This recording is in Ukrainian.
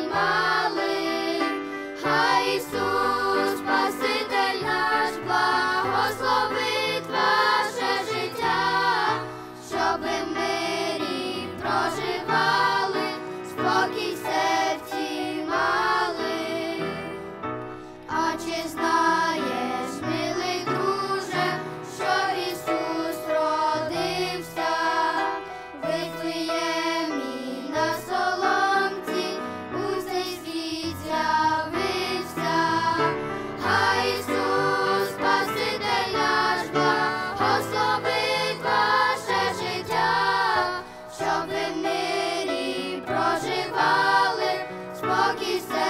мали. Хай Ісус, Спаситель наш, благословить ваше життя, щоб ви в мирі проживали, спокій в серці мали. А чи знаєш, милий друже, що Ісус родився в Вифлеємі на соломці, у цей світ з'явився. Хай Ісус, Спаситель наш, благословить ваше життя, щоб ви в мирі проживали, спокій в серці